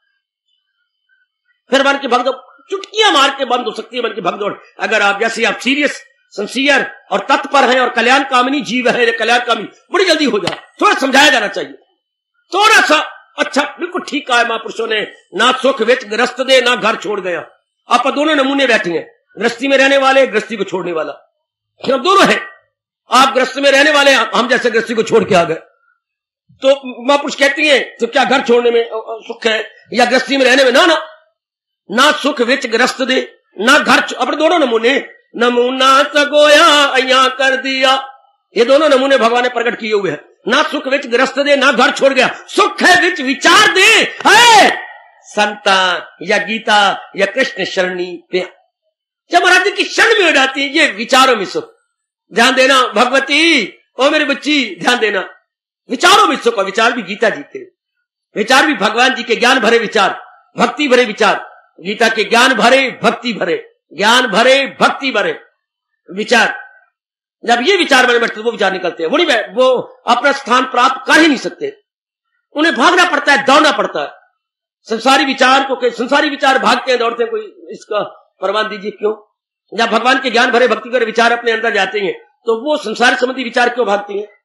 फिर मन की भगदौड़ चुटकियां मार के बंद हो सकती है मन की भगदौड़। अगर आप जैसे आप सीरियस, सिंसियर और तत्पर हैं और कल्याण कामनी जीव है, कल्याण कामनी, बड़ी जल्दी हो जाए। थोड़ा समझाया जाना चाहिए, थोड़ा सा। अच्छा, बिल्कुल ठीक कहा है महापुरुषों ने, ना सुख विच ग्रस्त दे ना घर छोड़ गया। आप दोनों नमूने बैठे हैं, गृहस्थी में रहने वाले, गृहस्थी को छोड़ने वाला, हम दोनों हैं। आप गृहस्थ में रहने वाले, हम जैसे गृहस्थी को छोड़ के आ गए, तो महापुरुष कहती हैं तो क्या घर छोड़ने में सुख है या गृहस्थी में रहने में? ना ना, ना सुख विच ग्रस्त दे ना घर, अपने दोनों नमूने। नमूना सगोया अया कर दिया, ये दोनों नमूने भगवान ने प्रकट किए हुए हैं। ना सुख विच गृहस्थ दे ना घर छोड़ गया, सुख है विच विचार दे है संता या गीता या कृष्ण शरणी पे। जब महाराज जी की शरण में हो जाती है ये विचारों में सुख। ध्यान देना भगवती, ओ मेरी बच्ची ध्यान देना, विचारों में सुख। विचार भी गीता जी के विचार भी भगवान जी के ज्ञान भरे विचार, भक्ति भरे विचार। गीता के ज्ञान भरे भक्ति भरे, ज्ञान भरे भक्ति भरे विचार। जब ये विचार बने बैठते वो विचार निकलते हैं, वो नहीं, वो अपना स्थान प्राप्त कर ही नहीं सकते, उन्हें भागना पड़ता है, दौड़ना पड़ता है। संसारी विचार को, संसारी विचार भागते हैं दौड़ते हैं, कोई इसका प्रमाण दीजिए क्यों? जब भगवान के ज्ञान भरे भक्ति भरे विचार अपने अंदर जाते हैं तो वो संसार संबंधी विचार क्यों भागती हैं?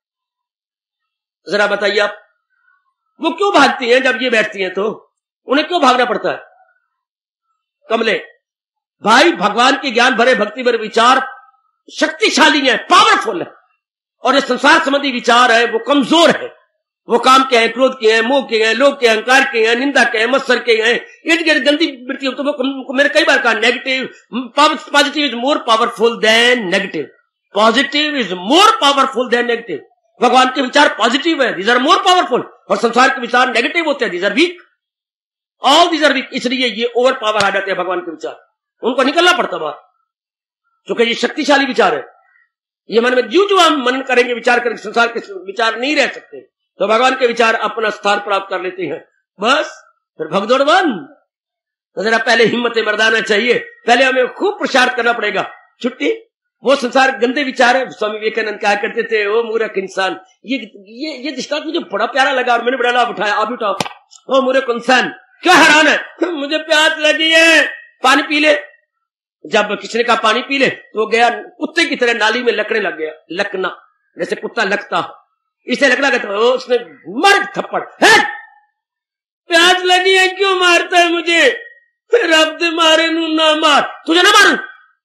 जरा बताइए आप, वो क्यों भागती हैं? जब ये बैठती हैं तो उन्हें क्यों भागना पड़ता है? कमले भाई, भगवान के ज्ञान भरे भक्ति भरे विचार शक्तिशाली है, पावरफुल है, और ये संसार संबंधी विचार है वो कमजोर है। वो काम के हैं, क्रोध के हैं, मोह के हैं, लोभ के, अहंकार के हैं, निंदा के हैं, मत्सर के हैं, इर्द गिर्द गंदी वृत्ति। तो वो मैंने कई बार कहा negative positive is more powerful than negative, positive is more powerful than negative. भगवान के विचार पॉजिटिव है, दीज आर मोर पावरफुल, और संसार के विचार नेगेटिव होते हैं, these are weak, all these are weak. इसलिए ये ओवर पावर आ जाते हैं भगवान के विचार, उनको निकलना पड़ता बाहर, क्योंकि ये शक्तिशाली विचार है। ये मन में जो जो हम मनन करेंगे, विचार करेंगे, संसार के विचार नहीं रह सकते, तो भगवान के विचार अपना स्थान प्राप्त कर लेते हैं। बस फिर भगदौड़ बंद। तो जरा पहले हिम्मत मर्दाना चाहिए, पहले हमें खूब प्रचार करना पड़ेगा। छुट्टी, वो संसार गंदे विचार है। स्वामी विवेकानंद कहा करते थे, ओ मूर्ख इंसान, ये ये ये दृष्टांत मुझे बड़ा प्यारा लगा और मैंने बड़ा लाभ उठाया। आप उठाओ, ओ मूर्ख इंसान क्या हैरान है, मुझे प्यास लगी है, पानी पी ले। जब किसी ने कहा पानी पी ले तो वो गया कुत्ते की तरह नाली में लकड़ने लग गया, लकना, जैसे कुत्ता लगता हो, इसे लगना कहता है, उसने मर थप्पड़, है प्यास लगी है क्यों मारता है मुझे, फिर अब मारे नू ना मार, तुझे ना मारू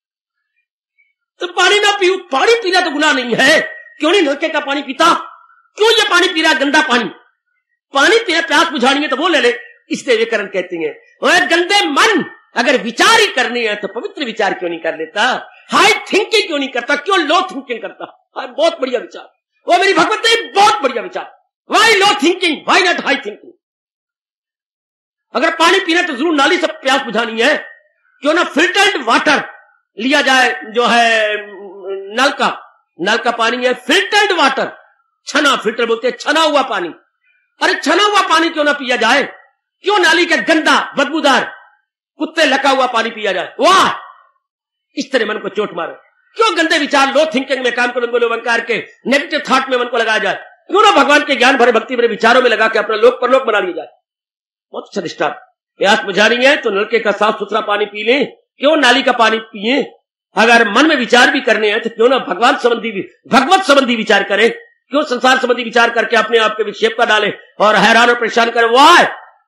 तो पानी ना पीऊ, पानी पीना तो गुनाह नहीं है, क्यों नहीं नलके का पानी पीता, क्यों ये पानी पी रहा गंदा पानी, पानी पीना प्यास बुझानी है तो वो ले ले। इसलिए विवेकानंद कहते हैं, ओए गंदे मन, अगर विचार ही करनी है तो पवित्र विचार क्यों नहीं कर लेता, हाई थिंकिंग क्यों नहीं करता, क्यों लो थिंकिंग करता। हाई बहुत बढ़िया विचार, वो मेरी भगवती बहुत बढ़िया विचार, why low thinking, why not high thinking. अगर पानी पीना तो जरूर नाली से प्यास बुझानी है, क्यों ना फिल्टर्ड वाटर लिया जाए, जो है नल का नल का पानी है फिल्टर्ड वाटर, छना, फिल्टर बोलते हैं छना हुआ पानी। अरे छना हुआ पानी क्यों ना पिया जाए, क्यों नाली का गंदा बदबूदार कुत्ते लगा हुआ पानी पिया जाए। वाह, इस तरह मन को चोट मारे, क्यों गंदे विचार लो थिंकिंग में काम करो, बोलो ओंकार के नेगेटिव थॉट में मन को लगाया जाए, क्यों ना भगवान के ज्ञान भरे भक्ति भरे विचारों में लगा के अपना लोक परलोक बना लिया जाए। बहुत अच्छा दृष्टांत। प्यास बुझानी है तो नलके का साफ सुथरा पानी पी ले, क्यों नाली का पानी पिए। अगर मन में विचार भी करने हैं तो क्यों ना भगवान संबंधी भगवत संबंधी विचार करें, क्यों संसार संबंधी विचार करके अपने आप के विक्षेप कर डाले और हैरान और परेशान करें। वाह,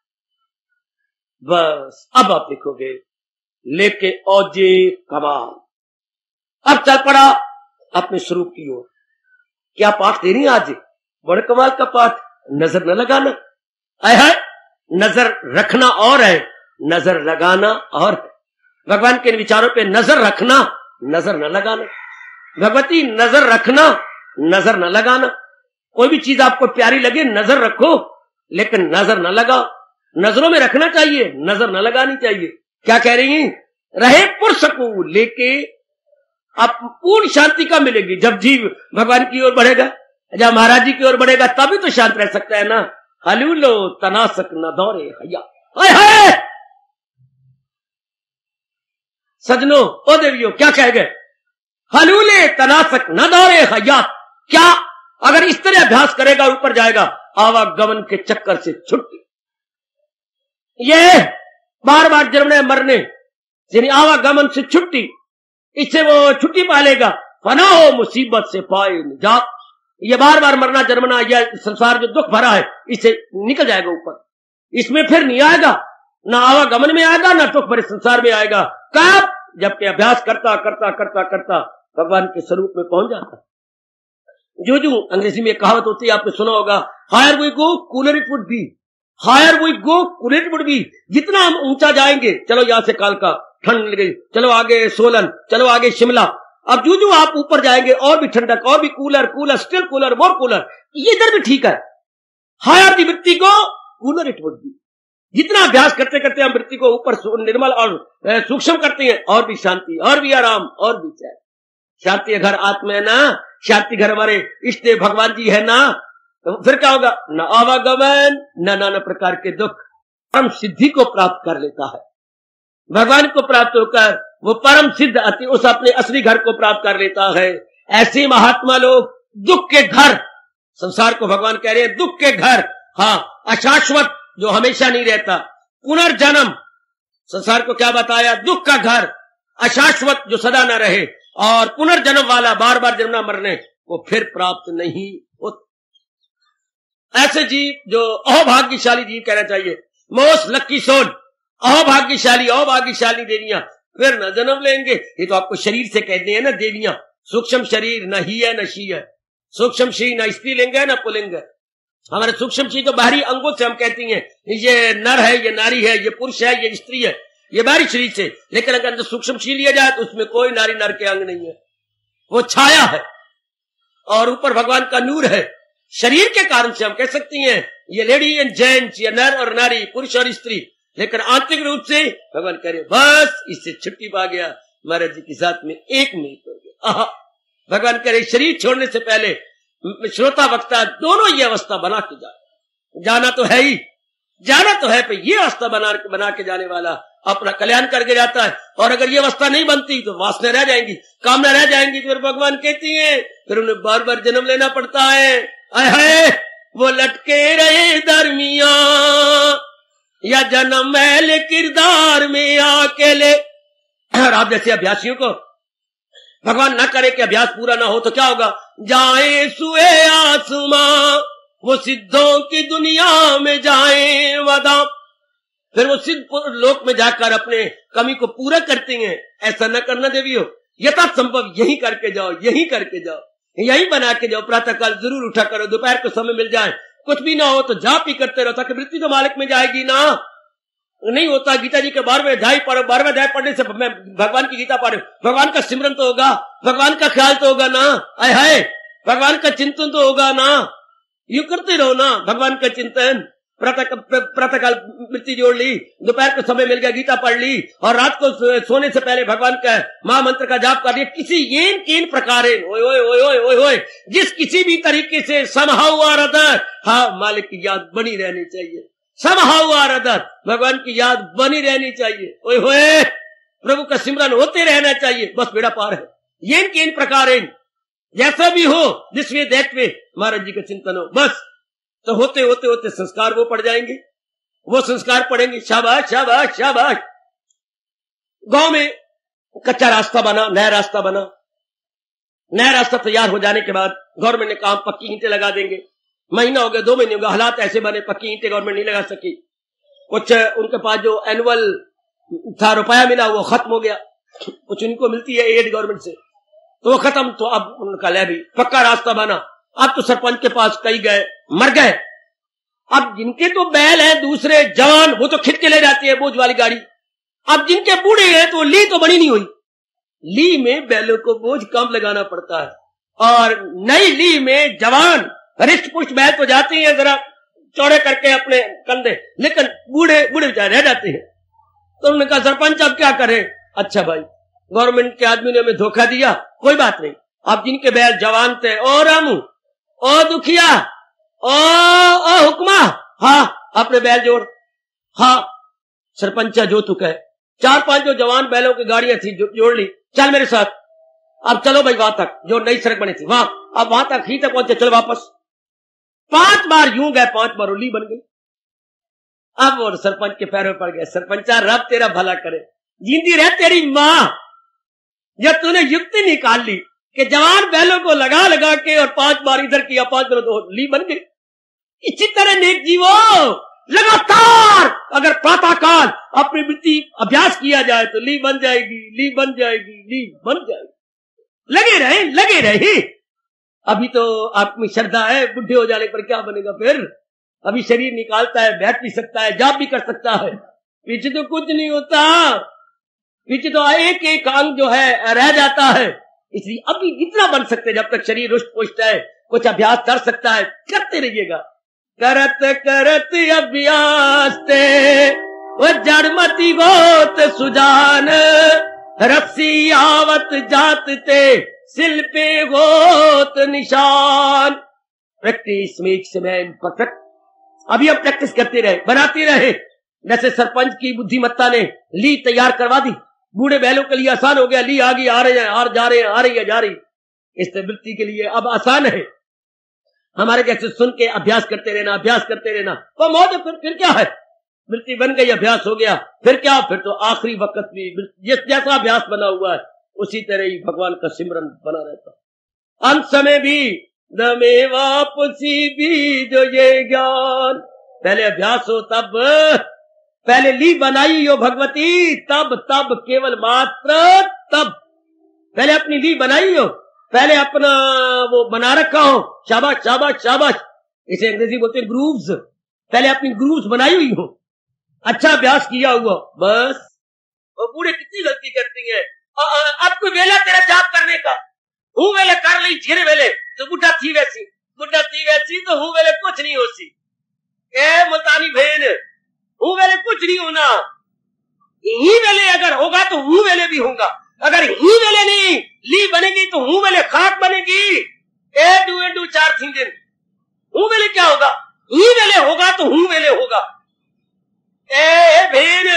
बस अब आप देखोगे लेके औजे कमाल, अब चल पड़ा अपने स्वरूप की ओर। क्या पाठ दे रही है आज, बड़े कमाल का पाठ। नजर न लगाना, आए है नजर रखना और है, नजर लगाना और है। भगवान के विचारों पे नजर रखना, नजर न लगाना। भगवती नजर रखना, नजर न लगाना। कोई भी चीज आपको प्यारी लगे नजर रखो, लेकिन नजर न लगाओ। नजरों में रखना चाहिए, नजर न लगानी चाहिए। क्या कह रही हैं, रहे पुरसकू लेके आप पूर्ण शांति का मिलेगी जब जीव भगवान की ओर बढ़ेगा, जब महाराज जी की ओर बढ़ेगा तभी तो शांत रह सकता है ना। हलूलो तनासक न दौरे हया, हाय हाय सजनों ओ देवियों क्या कह गए, हलूले तनासक न दौरे हया। क्या अगर इस तरह अभ्यास करेगा ऊपर जाएगा, आवागमन के चक्कर से छुट्टी। ये बार बार जन्मने मरने यानी आवागमन से छुट्टी, इससे वो छुट्टी पालेगा। फना हो मुसीबत से पाए निजात, ये बार बार मरना जन्मना, यह संसार जो दुख भरा है इससे निकल जाएगा ऊपर। इसमें फिर नहीं आएगा, ना आवागमन में आएगा ना दुख भरे संसार में आएगा। कब, जबकि अभ्यास करता करता करता करता भगवान के स्वरूप में पहुंच जाता। जो जो अंग्रेजी में कहावत होती है आपने सुना होगा, higher we go cooler it would be, higher we go cooler it would be. जितना हम ऊंचा जाएंगे, चलो यहां से कालका ठंड लग गई, चलो आगे सोलन, चलो आगे शिमला, अब जो जो आप ऊपर जाएंगे और भी ठंडक, और भी cooler, cooler, still cooler, more cooler, ये इधर भी ठीक है। हायर दी वृत्ति को कूलर इट वुड बी। जितना अभ्यास करते करते हम वृत्ति को ऊपर निर्मल और सूक्ष्म करते हैं, और भी शांति, और भी आराम, और भी चैन। शांति घर आत्मा है ना, शांति घर हमारे इष्ट देव भगवान जी है ना, तो फिर क्या होगा? न आवागमन, न नाना प्रकार के दुख। परम सिद्धि को प्राप्त कर लेता है, भगवान को प्राप्त होकर वो परम सिद्ध अति उस अपने असली घर को प्राप्त कर लेता है। ऐसे महात्मा लोग दुख के घर, संसार को भगवान कह रहे हैं दुख के घर, हाँ अशाश्वत जो हमेशा नहीं रहता, पुनर्जन्म, संसार को क्या बताया? दुख का घर, अशाश्वत जो सदा न रहे, और पुनर्जन्म वाला बार बार जन्मना मरने वो फिर प्राप्त नहीं होता। ऐसे जीव जो अहोभाग्यशाली जीव कहना चाहिए, मोस्ट लक्की सोल, अहोभाग्यशाली, अहोभाग्यशाली देवियां फिर न जन्म लेंगे। ये तो आपको शरीर से कहते हैं ना देवियां, सूक्ष्म शरीर न ही है न शी है, सूक्ष्म शरीर न स्त्रीलिंग है न पुलिंग है। हमारे सूक्ष्म शरीर तो बाहरी अंगों से हम कहती हैं ये नर है, ये नारी है, ये पुरुष है, ये स्त्री है, ये बाहरी शरीर से। लेकिन अगर सूक्ष्म शरीर लिया जाए तो उसमें कोई नारी नर के अंग नहीं है, वो छाया है और ऊपर भगवान का नूर है। शरीर के कारण से हम कह सकती हैं ये लेडी एंड जेंट्स, ये नर और नारी, पुरुष और स्त्री, लेकिन आंतरिक रूप से भगवान कह रहे बस इससे छुट्टी पा गया, महाराज जी के साथ में एक मिनट हो गया। आहा, भगवान कह रहे शरीर छोड़ने से पहले श्रोता वक्ता दोनों ये अवस्था बना के जाए। जाना तो है ही, जाना तो है, पर ये अवस्था बना बना के जाने वाला अपना कल्याण करके जाता है। और अगर ये अवस्था नहीं बनती तो वासना रह जाएंगी, कामना रह जाएंगी, तो फिर भगवान कहती है फिर उन्हें बार बार जन्म लेना पड़ता है। आए हाय, वो लटके रहे दरमिया या जन्म मैल किरदार में अकेले। और आप जैसे अभ्यासियों को भगवान न करे कि अभ्यास पूरा ना हो तो क्या होगा? जाए सुए आसमां, वो सिद्धों की दुनिया में जाए वदा, फिर वो सिद्ध लोक में जाकर अपने कमी को पूरा करते हैं। ऐसा न करना देवियों, यथा संभव यही करके जाओ, यही करके जाओ, यही बना के जाओ। प्रातः काल जरूर उठा करो, दोपहर को समय मिल जाए, कुछ भी ना हो तो जाप ही करते रहो, ताकि वृत्ति तो मालिक में जाएगी ना। नहीं होता गीता जी के बारहवें अध्याय पढ़ो, बारहवें अध्याय पढ़ने से मैं भगवान की गीता पढ़ो, भगवान का सिमरन तो होगा, भगवान का ख्याल तो होगा ना, आय हाय भगवान का चिंतन तो होगा ना। यू करते रहो ना भगवान का चिंतन। प्रातः काल वृत्ति जोड़ ली, दोपहर को समय मिल गया गीता पढ़ ली, और रात को सोने से पहले भगवान का महामंत्र का जाप कर लिया। किसी येन केन प्रकार ओए ओए ओए ओए ओए ओए जिस किसी भी तरीके से समहाउ और अदर, हाँ मालिक की याद बनी रहनी चाहिए, समहाउ और अदर भगवान की याद बनी रहनी चाहिए। ओए होए प्रभु का सिमरन होते रहना चाहिए, बस बेड़ा पार है। येन केन प्रकार जैसा भी हो, दिस वे दैट वे, महाराज जी का चिंतन हो, बस तो होते होते होते संस्कार वो पड़ जाएंगे, वो संस्कार पड़ेंगे। शाबाश शाबाश शाबाश। गांव में कच्चा रास्ता बना, नया रास्ता बना, नया रास्ता तैयार हो जाने के बाद गवर्नमेंट ने कहा पक्की ईंटें लगा देंगे। महीना हो गया, दो महीने हो गए, हालात ऐसे बने पक्की ईंटें गवर्नमेंट नहीं लगा सकी। कुछ उनके पास जो एनुअल था रुपया मिला वो खत्म हो गया, कुछ उनको मिलती है एड गवर्नमेंट से, तो वो खत्म। तो अब उनका ले भी पक्का रास्ता बना। अब तो सरपंच के पास कई गए, मर गए। अब जिनके तो बैल हैं दूसरे जवान, वो तो खिंच के ले जाते हैं बोझ वाली गाड़ी। अब जिनके बूढ़े हैं तो ली तो बनी नहीं हुई, ली में बैलों को बोझ कम लगाना पड़ता है, और नई ली में जवान रिष्ट पुष्ट बैल तो जाते हैं जरा चौड़े करके अपने कंधे, लेकिन बूढ़े बूढ़े बेचारे रह जाते हैं। तो उन्होंने कहा सरपंच अब क्या करें? अच्छा भाई, गवर्नमेंट के आदमी ने हमें धोखा दिया, कोई बात नहीं, अब जिनके बैल जवान थे, ओ रामू, ओ दुखिया, ओ ओ हुक्मा, हाँ अपने बैल जोड़। हाँ सरपंचा जो तू कहे, चार पांच जो जवान बैलों की गाड़ियां थी जो, जोड़ ली, चल मेरे साथ, अब चलो भाई वहां तक जो नई सड़क बनी थी, वहां अब वहां तक ही तक पहुंचे, चलो वापस। पांच बार यूं गए, पांच बार उली बन गई। अब वो सरपंच के पैरों पड़ गए, सरपंचा रब तेरा भला करे, जिंदी रह तेरी मां, जब तूने युक्ति निकाल ली कि जवान बैलों को लगा लगा के और पांच बार इधर किया, पांच बार तो ली बन गई। इसी तरह नेक जीवो लगातार अगर प्रातः काल अपनी वृत्ति अभ्यास किया जाए तो ली बन जाएगी, ली बन जाएगी, ली बन जाएगी। लगे रहे लगे रहे। अभी तो आप में श्रद्धा है, बुढ़े हो जाने पर क्या बनेगा फिर? अभी शरीर निकालता है, बैठ भी सकता है, जाप भी कर सकता है, पीछे तो कुछ नहीं होता, पीछे तो एक एक अंग जो है रह जाता है। इसलिए अभी इतना बन सकते जब तक शरीर रुष्ट पुष्ट है, कुछ अभ्यास कर सकता है, करते रहिएगा। करत करत अभ्यास ते वो जड़मती गोत सुजान, रस्सी आवत जात ते सिल पे गोत निशान। Practice makes man perfect. अभी हम प्रैक्टिस करते रहे, बनाते रहे। जैसे सरपंच की बुद्धिमत्ता ने ली तैयार करवा दी, बूढ़े बैलों के लिए आसान हो गया, ली आ गई, आ रहे हैं, आ जा रहे हैं, आ रही है, जा रही। इस वृत्ति के लिए अब आसान है। हमारे जैसे सुन के अभ्यास करते रहना, अभ्यास करते रहना, तो मौज है। फिर फिर क्या है, वृत्ति बन गई, अभ्यास हो गया, फिर क्या, फिर तो आखिरी वक्त भी जैसा अभ्यास बना हुआ है उसी तरह ही भगवान का सिमरन बना रहता। अंत समय भी दमे वापसी भी जो ये ज्ञान, पहले अभ्यास हो तब, पहले ली बनाई हो भगवती तब, तब केवल मात्र तब। पहले अपनी ली बनाई हो, पहले अपना वो बना रखा हो, शाबाश शाबाश शाबाश, इसे अंग्रेजी बोलते हैं ग्रूव्स। पहले अपनी ग्रूव्स बनाई हुई हो, अच्छा अभ्यास किया हुआ, बस। और बूढ़े कितनी गलती करती हैं। अब कोई वेला तेरा जाप करने का, हूँ वेले कर ली, झिरे वेले तो बुढ़ा थी वैसी, बुढ़ा थी वैसी तो हूँ वेले कुछ नहीं होती। ए मुल्तानी बहन, हूँ वेले कुछ नहीं होना। ही वेले अगर होगा तो हूँ वेले भी होगा, अगर ही वेले नहीं ली बनेगी तो हूँ वेले खाक बनेगी। ए डू ए डू चार थी दिन, हूँ वेले क्या होगा, ही वेले होगा तो हूँ वेले होगा। ए बहन,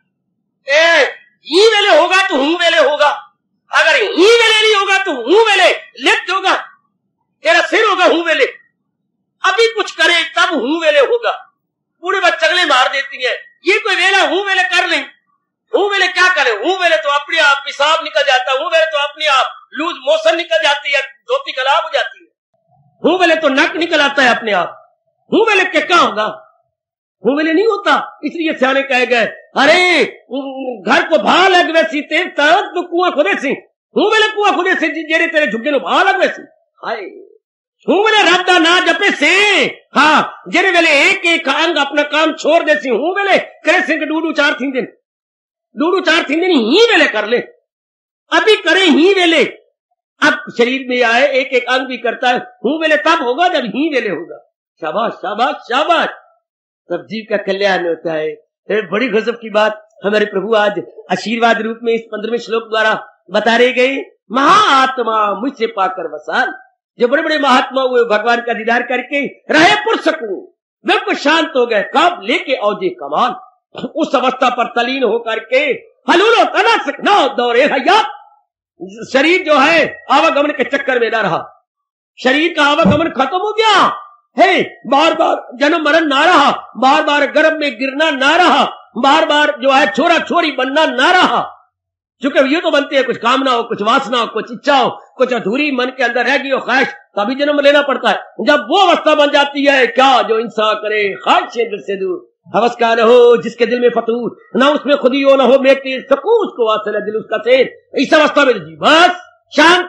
ए ही वेले होगा तो हूँ वेले होगा, अगर ही वेले नहीं होगा तो हूँ वेले लिप्त होगा, तेरा सिर होगा हूँ वेले। अभी कुछ करे तब हूँ वेले होगा। पूरे बच्चे चगले मार देती है, ये कोई वेला हूँ वेले कर ले, हूँ वेले क्या करे, हूँ वेले तो अपने आप पेशाब निकल जाता है, हूँ वेले तो अपने आप लूज मोशन निकल जाती है, धोती खराब हो जाती है, हूँ वेले तो नक निकल आता है अपने आप, हूँ वेले क्या क्या होगा, हूँ वेले नहीं होता। इसलिए सियाने कहे गए, अरे घर को भा लग वैसी तेज तरत तो कुआं खुदे सी, हूँ वेले कुआं खुदे से जेरे तेरे झुग्गे नो भा लग वैसी। हाय हूँ वेले रब्दा ना जपे से, हाँ जेरे वेले एक एक अंग अपना काम छोड़ दे सी, हूँ वेले करे सिंह डूडू चार थी दिन, डूडू चार थी दिन ही वेले कर ले, अभी करे ही वेले। अब शरीर में आए एक एक अंग भी करता है, हूँ वेले तब होगा जब ही वेले होगा। शाबाश शाबाश शाबाश, तब जीव का कल्याण होता है। तो बड़ी गजब की बात हमारे प्रभु आज आशीर्वाद रूप में इस पंद्रहवें श्लोक द्वारा बता रहे गए। महाआत्मा मुझसे पाकर वसाल, जो बड़े बड़े महात्मा हुए भगवान का दीदार करके रहे पुरसकूं, बिल्कुल शांत हो गए, कब लेके औजे कमाल। उस अवस्था पर तलीन होकर के हलूलो तनासक न दौरे हयात, शरीर जो है आवागमन के चक्कर में न रहा, शरीर का आवागमन खत्म हो गया है, बार बार जन्म मरण ना रहा, बार बार गर्भ में गिरना ना रहा, बार बार जो है छोरा छोरी बनना ना रहा। चूंकि ये तो बनते हैं, कुछ कामना हो, कुछ वासना हो, कुछ इच्छा हो, कुछ अधूरी मन के अंदर रह गई हो ख्वाहिश, तभी जन्म लेना पड़ता है। जब वो अवस्था बन जाती है, क्या जो इंसान करे ख्वाहिश दिल से दूर, हवस का न हो जिसके दिल में फतूर, ना उसमें खुदी हो, ना हो मेरे सकून उसको वासल दिल उसका शेर। इस अवस्था में जी बस शांत,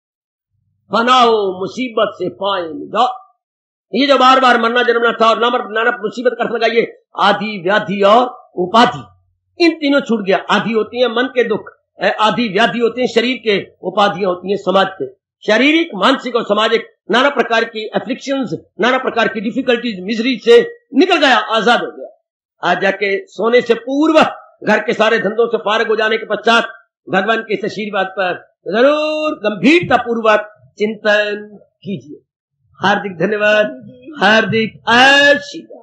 फनाओ मुसीबत से पाए निजात। ये जो बार बार मरना जन्मना था और नाना मुसीबत कर लगाइए, आदि व्याधि और उपाधि, इन तीनों छूट गया। आदि होती है मन के दुख, आदि व्याधि होती है शरीर के, उपाधियां होती हैं समाज के, शारीरिक मानसिक और सामाजिक नाना प्रकार की एफ्लिक्शंस, नाना प्रकार की डिफिकल्टीज, मिजरी से निकल गया, आजाद हो गया। आज जाके सोने से पूर्व घर के सारे धंधों से फारिग हो जाने के पश्चात भगवान के इस आशीर्वाद पर जरूर गंभीरता पूर्वक चिंतन कीजिए। हार्दिक धन्यवाद, हार्दिक आशीर्वाद।